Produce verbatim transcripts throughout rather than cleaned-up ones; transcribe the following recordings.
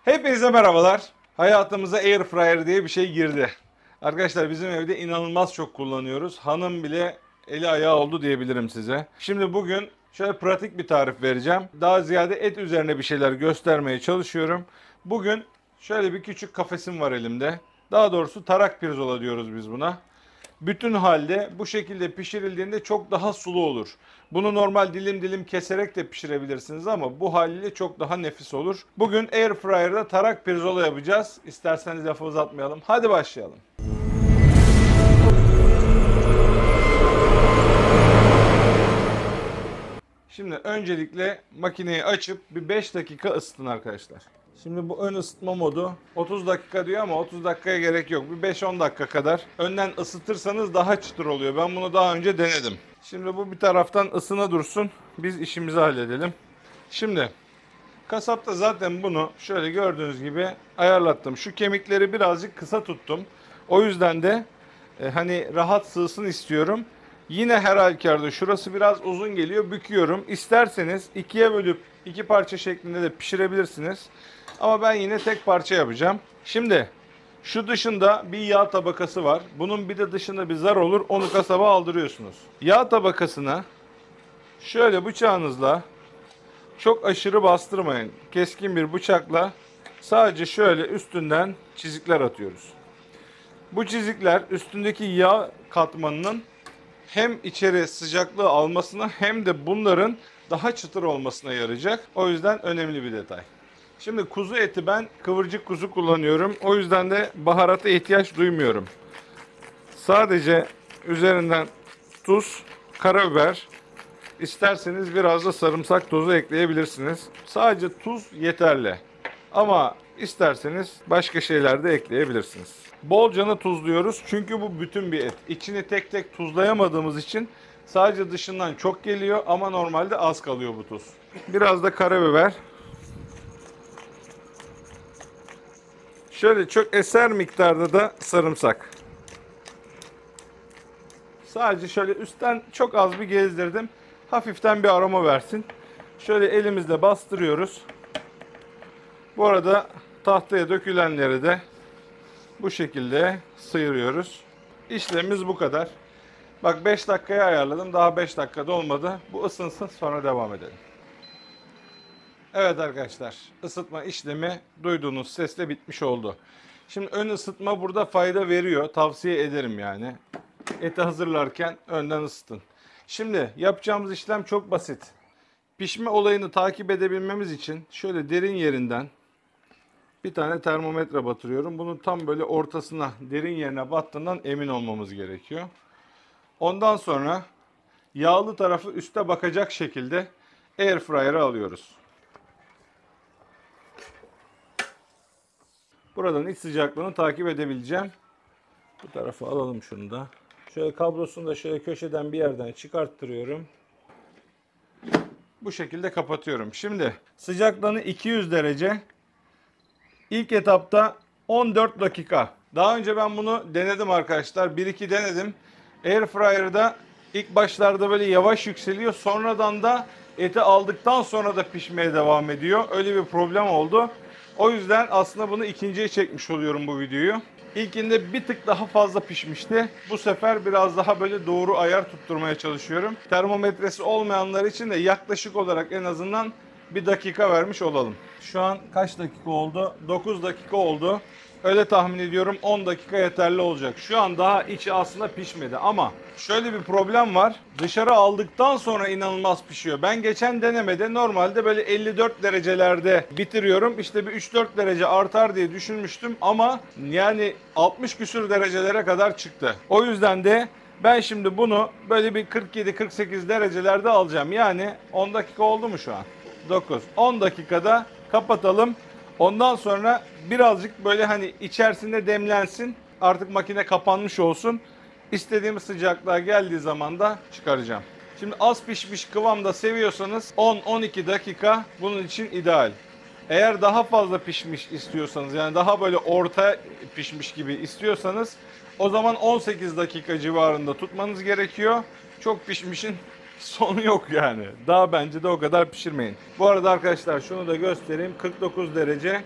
Hepinize merhabalar. Hayatımıza Air Fryer diye bir şey girdi. Arkadaşlar bizim evde inanılmaz çok kullanıyoruz. Hanım bile eli ayağı oldu diyebilirim size. Şimdi bugün şöyle pratik bir tarif vereceğim. Daha ziyade et üzerine bir şeyler göstermeye çalışıyorum. Bugün şöyle bir küçük kafesim var elimde. Daha doğrusu tarak pirzola diyoruz biz buna. Bütün halde bu şekilde pişirildiğinde çok daha sulu olur. Bunu normal dilim dilim keserek de pişirebilirsiniz ama bu haliyle çok daha nefis olur. Bugün Air Fryer'da tarak pirzola yapacağız. İsterseniz lafı uzatmayalım. Hadi başlayalım. Şimdi öncelikle makineyi açıp bir beş dakika ısıtın arkadaşlar. Şimdi bu ön ısıtma modu otuz dakika diyor ama otuz dakikaya gerek yok. Bir beş on dakika kadar önden ısıtırsanız daha çıtır oluyor. Ben bunu daha önce denedim. Şimdi bu bir taraftan ısına dursun. Biz işimizi halledelim. Şimdi kasapta zaten bunu şöyle gördüğünüz gibi ayarlattım. Şu kemikleri birazcık kısa tuttum. O yüzden de e, hani rahat sığsın istiyorum. Yine her halükarda şurası biraz uzun geliyor. Büküyorum. İsterseniz ikiye bölüp iki parça şeklinde de pişirebilirsiniz. Ama ben yine tek parça yapacağım. Şimdi şu dışında bir yağ tabakası var. Bunun bir de dışında bir zar olur. Onu kasaba aldırıyorsunuz. Yağ tabakasına şöyle bıçağınızla çok aşırı bastırmayın. Keskin bir bıçakla sadece şöyle üstünden çizikler atıyoruz. Bu çizikler üstündeki yağ katmanının hem içeri sıcaklığı almasına hem de bunların daha çıtır olmasına yarayacak. O yüzden önemli bir detay. Şimdi kuzu eti ben kıvırcık kuzu kullanıyorum. O yüzden de baharata ihtiyaç duymuyorum. Sadece üzerinden tuz, karabiber, isterseniz biraz da sarımsak tozu ekleyebilirsiniz. Sadece tuz yeterli. Ama isterseniz başka şeyler de ekleyebilirsiniz. Bolcanı tuzluyoruz çünkü bu bütün bir et. İçini tek tek tuzlayamadığımız için sadece dışından çok geliyor ama normalde az kalıyor bu tuz. Biraz da karabiber. Şöyle çok eser miktarda da sarımsak. Sadece şöyle üstten çok az bir gezdirdim. Hafiften bir aroma versin. Şöyle elimizle bastırıyoruz. Bu arada tahtaya dökülenleri de bu şekilde sıyırıyoruz. İşlemimiz bu kadar. Bak beş dakikaya ayarladım. Daha beş dakikada olmadı. Bu ısınsın sonra devam edelim. Evet arkadaşlar, ısıtma işlemi duyduğunuz sesle bitmiş oldu. Şimdi ön ısıtma burada fayda veriyor. Tavsiye ederim yani. Eti hazırlarken önden ısıtın. Şimdi yapacağımız işlem çok basit. Pişme olayını takip edebilmemiz için şöyle derin yerinden bir tane termometre batırıyorum. Bunun tam böyle ortasına, derin yerine battığından emin olmamız gerekiyor. Ondan sonra yağlı tarafı üste bakacak şekilde Air Fryer'a alıyoruz. Buradan iç sıcaklığını takip edebileceğim. Bu tarafa alalım şunu da. Şöyle kablosunu da şöyle köşeden bir yerden çıkarttırıyorum. Bu şekilde kapatıyorum. Şimdi sıcaklığını iki yüz derece. İlk etapta on dört dakika. Daha önce ben bunu denedim arkadaşlar. bir iki denedim. Air Fryer'da ilk başlarda böyle yavaş yükseliyor. Sonradan da eti aldıktan sonra da pişmeye devam ediyor. Öyle bir problem oldu. O yüzden aslında bunu ikinciye çekmiş oluyorum bu videoyu. İlkinde bir tık daha fazla pişmişti. Bu sefer biraz daha böyle doğru ayar tutturmaya çalışıyorum. Termometresi olmayanlar için de yaklaşık olarak en azından bir dakika vermiş olalım. Şu an kaç dakika oldu? dokuz dakika oldu. Öyle tahmin ediyorum on dakika yeterli olacak. Şu an daha içi aslında pişmedi ama şöyle bir problem var. Dışarı aldıktan sonra inanılmaz pişiyor. Ben geçen denemede normalde böyle elli dört derecelerde bitiriyorum. İşte bir üç dört derece artar diye düşünmüştüm ama yani altmış küsür derecelere kadar çıktı. O yüzden de ben şimdi bunu böyle bir kırk yedi kırk sekiz derecelerde alacağım. Yani on dakika oldu mu şu an? dokuz on dakikada kapatalım. Ondan sonra birazcık böyle hani içerisinde demlensin. Artık makine kapanmış olsun. İstediğimiz sıcaklığa geldiği zaman da çıkaracağım. Şimdi az pişmiş kıvamda seviyorsanız on on iki dakika bunun için ideal. Eğer daha fazla pişmiş istiyorsanız yani daha böyle orta pişmiş gibi istiyorsanız o zaman on sekiz dakika civarında tutmanız gerekiyor. Çok pişmişin sonu yok yani. Daha bence de o kadar pişirmeyin. Bu arada arkadaşlar şunu da göstereyim. kırk dokuz derece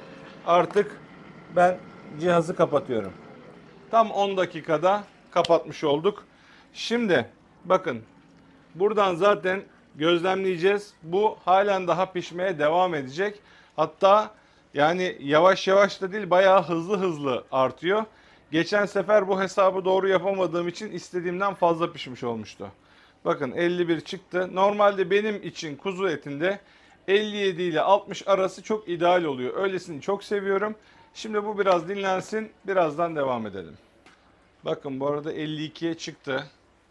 artık ben cihazı kapatıyorum. Tam on dakikada kapatmış olduk. Şimdi bakın buradan zaten gözlemleyeceğiz. Bu halen daha pişmeye devam edecek. Hatta yani yavaş yavaş da değil, bayağı hızlı hızlı artıyor. Geçen sefer bu hesabı doğru yapamadığım için istediğimden fazla pişmiş olmuştu. Bakın elli bir çıktı. Normalde benim için kuzu etinde elli yedi ile altmış arası çok ideal oluyor. Öylesini çok seviyorum. Şimdi bu biraz dinlensin. Birazdan devam edelim. Bakın bu arada elli ikiye çıktı.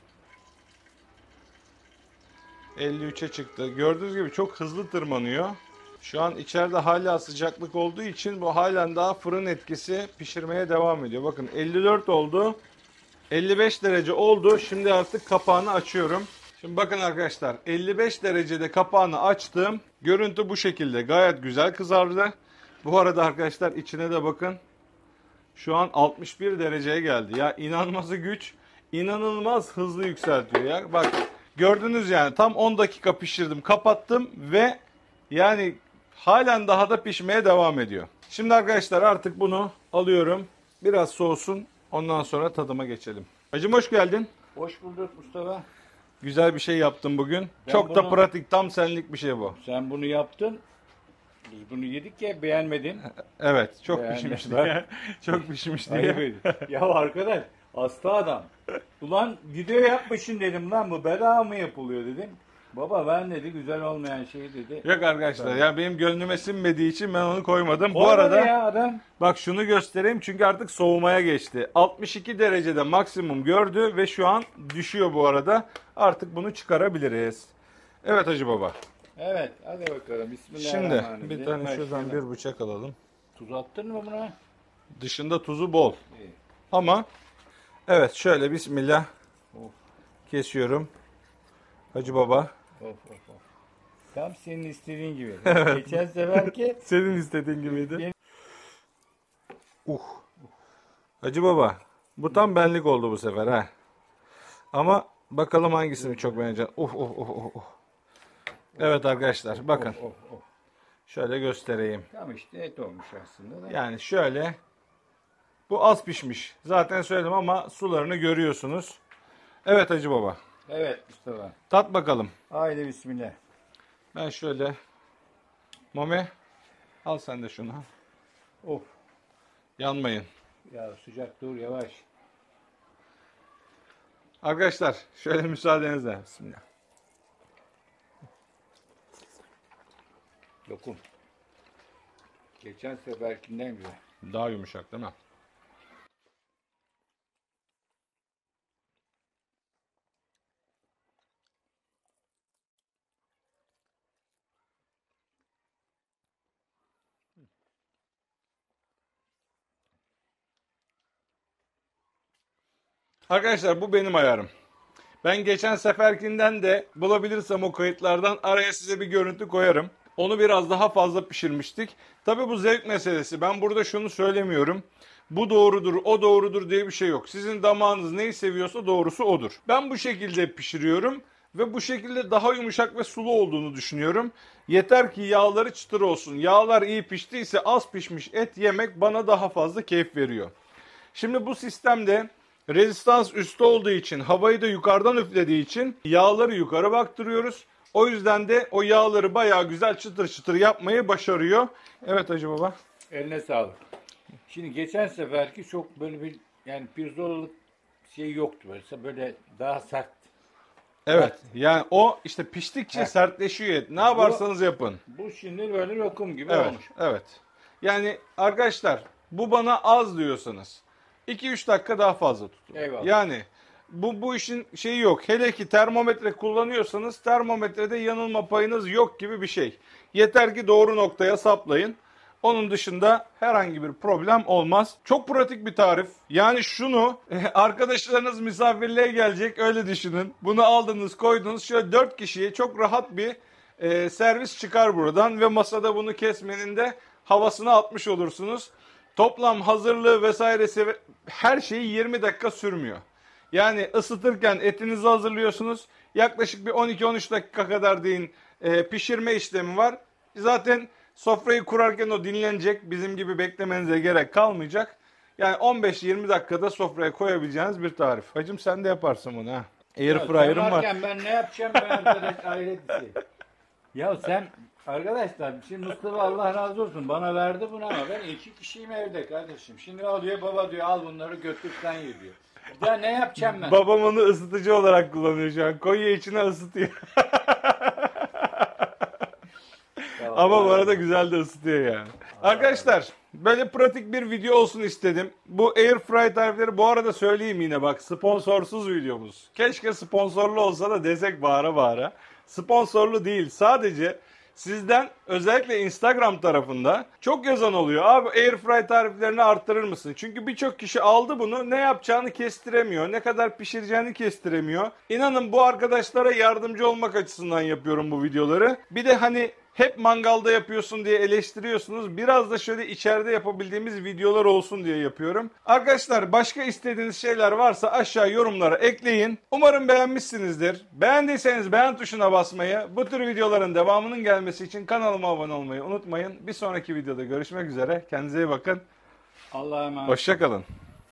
elli üçe çıktı. Gördüğünüz gibi çok hızlı tırmanıyor. Şu an içeride hala sıcaklık olduğu için bu halen daha fırın etkisi pişirmeye devam ediyor. Bakın elli dört oldu. elli beş derece oldu. Şimdi artık kapağını açıyorum. Şimdi bakın arkadaşlar, elli beş derecede kapağını açtım. Görüntü bu şekilde. Gayet güzel kızardı. Bu arada arkadaşlar içine de bakın. Şu an altmış bir dereceye geldi. Ya inanması güç. İnanılmaz hızlı yükseltiyor ya. Bak gördünüz yani, tam on dakika pişirdim, kapattım ve yani halen daha da pişmeye devam ediyor. Şimdi arkadaşlar artık bunu alıyorum. Biraz soğusun. Ondan sonra tadıma geçelim. Hacım hoş geldin. Hoş bulduk Mustafa. Güzel bir şey yaptım bugün. Ben Çok da bunu- pratik, tam senlik bir şey bu. Sen bunu yaptın. Biz bunu yedik ya, beğenmedin. Evet, çok Beğendim pişmiş ben. diye. Çok pişmiş Ayıp diye. edin. Ya arkadaş, hasta adam. Ulan video yapmışsın dedim, lan bu bedava mı yapılıyor dedim. Baba ben dedi güzel olmayan şey dedi. Yok arkadaşlar ya, benim gönlüme sinmediği için ben onu koymadım. Bu Koymadı arada ya adam. bak şunu göstereyim çünkü artık soğumaya geçti. altmış iki derecede maksimum gördü ve şu an düşüyor bu arada. Artık bunu çıkarabiliriz. Evet Hacı Baba. Evet hadi bakalım, Şimdi bismillahirrahmanirrahim. bir tane şuradan Başlayalım. bir bıçak alalım. Tuz attın mı buna? Dışında tuzu bol. İyi. Ama evet, şöyle bismillah Of. kesiyorum. Hacı Baba. Of of of. Tam senin istediğin gibi. Geçen seferki Senin istediğin gibiydi. Benim- Uh. Hacı Baba, bu tam benlik oldu bu sefer ha. Ama bakalım hangisini çok beğeneceğim. Uh uh uh uh. uh. Evet arkadaşlar bakın. Of, of, of. Şöyle göstereyim. Tam işte et olmuş aslında da. Yani şöyle. Bu az pişmiş. Zaten söyledim ama sularını görüyorsunuz. Evet Hacı Baba. Evet Mustafa. Tat bakalım. Haydi bismillah. Ben şöyle. Mami, al sen de şunu. Of. Yanmayın. Ya sıcak, dur yavaş. Arkadaşlar şöyle müsaadenizle. Bismillah. Lokum. Geçen seferkinden güzel. Daha yumuşak değil mi? Arkadaşlar bu benim ayarım. Ben geçen seferkinden de bulabilirsem o kayıtlardan araya size bir görüntü koyarım. Onu biraz daha fazla pişirmiştik. Tabii bu zevk meselesi. Ben burada şunu söylemiyorum. Bu doğrudur, o doğrudur diye bir şey yok. Sizin damağınız neyi seviyorsa doğrusu odur. Ben bu şekilde pişiriyorum ve bu şekilde daha yumuşak ve sulu olduğunu düşünüyorum. Yeter ki yağları çıtır olsun. Yağlar iyi piştiyse az pişmiş et yemek bana daha fazla keyif veriyor. Şimdi bu sistemde rezistans üstte olduğu için, havayı da yukarıdan üflediği için yağları yukarı baktırıyoruz. O yüzden de o yağları bayağı güzel çıtır çıtır yapmayı başarıyor. Evet Hacı Baba. Eline sağlık. Şimdi geçen seferki çok böyle bir, yani pirzolalık şey yoktu. Böyle, böyle daha sert. Evet. Yani o işte piştikçe Heh. sertleşiyor et. Ne yaparsanız yapın. Bu şimdi böyle lokum gibi Evet. olmuş. Evet. Yani arkadaşlar bu bana az diyorsanız iki üç dakika daha fazla tutun. Eyvallah. Yani bu bu işin şeyi yok. Hele ki termometre kullanıyorsanız termometrede yanılma payınız yok gibi bir şey. Yeter ki doğru noktaya saplayın. Onun dışında herhangi bir problem olmaz. Çok pratik bir tarif. Yani şunu arkadaşlarınız misafirliğe gelecek, öyle düşünün. Bunu aldınız, koydunuz. Şöyle dört kişiye çok rahat bir e, servis çıkar buradan ve masada bunu kesmenin de havasını atmış olursunuz. Toplam hazırlığı vesairesi her şeyi yirmi dakika sürmüyor. Yani ısıtırken etinizi hazırlıyorsunuz. Yaklaşık bir on iki on üç dakika kadar deyin e, pişirme işlemi var. Zaten Sofrayı kurarken o dinlenecek. Bizim gibi beklemenize gerek kalmayacak. Yani on beş yirmi dakikada sofraya koyabileceğiniz bir tarif. Hacım sen de yaparsın bunu ha. Airfryer'ım var. Varken ben ne yapacağım ben arkadaş hayret bir şey. Ya sen arkadaşlar şimdi Mustafa Allah razı olsun bana verdi bunu ama ben iki kişiyim evde kardeşim. Şimdi alıyor baba diyor al bunları götür sen ye diyor. Ya ne yapacağım ben? Babam onu ısıtıcı olarak kullanıyor şu an. Koyuyor içine ısıtıyor. Ama bu arada güzel de ısıtıyor yani. Arkadaşlar böyle pratik bir video olsun istedim. Bu Airfry tarifleri bu arada söyleyeyim yine bak sponsorsuz videomuz. Keşke sponsorlu olsa da desek bağıra bağıra. Sponsorlu değil sadece sizden özellikle Instagram tarafında çok yazan oluyor. Abi Airfry tariflerini arttırır mısın? Çünkü birçok kişi aldı bunu ne yapacağını kestiremiyor. Ne kadar pişireceğini kestiremiyor. İnanın bu arkadaşlara yardımcı olmak açısından yapıyorum bu videoları. Bir de hani hep mangalda yapıyorsun diye eleştiriyorsunuz. Biraz da şöyle içeride yapabildiğimiz videolar olsun diye yapıyorum. Arkadaşlar başka istediğiniz şeyler varsa aşağı yorumlara ekleyin. Umarım beğenmişsinizdir. Beğendiyseniz beğen tuşuna basmayı, bu tür videoların devamının gelmesi için kanalıma abone olmayı unutmayın. Bir sonraki videoda görüşmek üzere. Kendinize iyi bakın. Allah'a emanet. Hoşça kalın.